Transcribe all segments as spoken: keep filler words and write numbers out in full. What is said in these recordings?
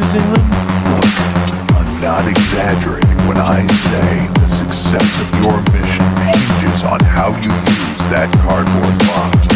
using them? Look, I'm not exaggerating when I say the success of your mission hinges on how you use that cardboard box.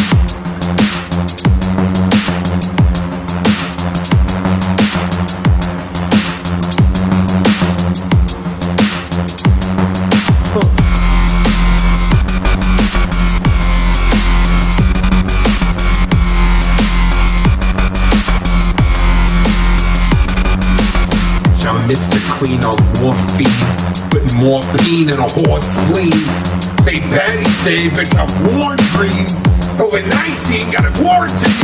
Mister Clean on morphine, but morphine in a horse spleen. Say Patty say, bitch, I'm born green. COVID nineteen got a quarantine.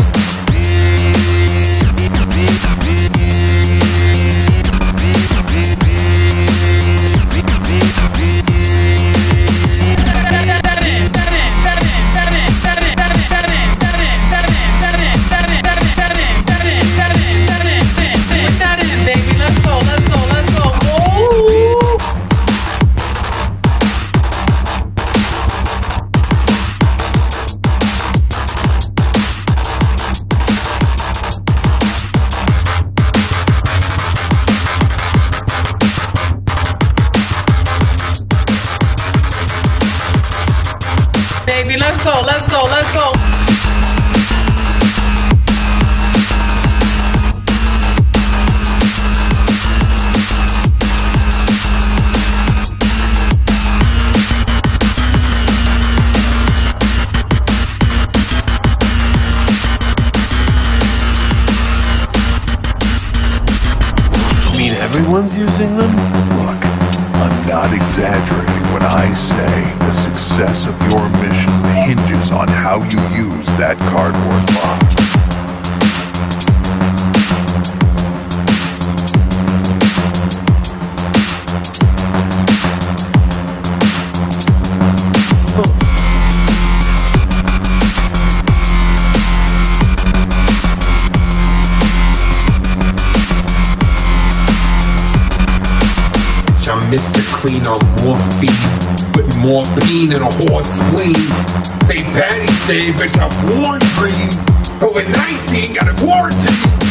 Baby, let's go, let's go, let's go. You mean everyone's using them? Look, I'm not exaggerating when I say the success of your mission hinges on how you use that cardboard box. I'm Mister Clean on morphine, but morphine in a horse spleen. Say Patty say, bitch, I'm born green. COVID nineteen got a quarantine.